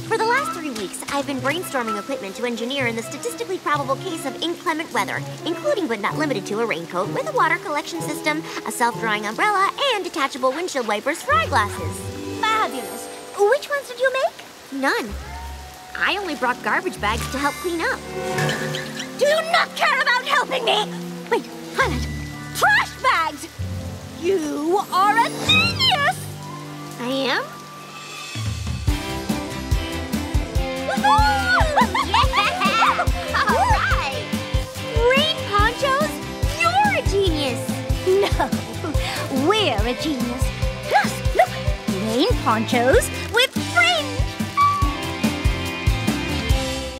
For the last 3 weeks, I've been brainstorming equipment to engineer in the statistically probable case of inclement weather, including but not limited to a raincoat with a water collection system, a self-drying umbrella, and detachable windshield wipers for eyeglasses. Fabulous. Which ones did you make? None. I only brought garbage bags to help clean up. Do you not care about helping me? Wait, Twilight. Trash bags! You are a genius! I am? Yeah! All right! Rain ponchos? You're a genius! No, we're a genius. Plus, look, rain ponchos,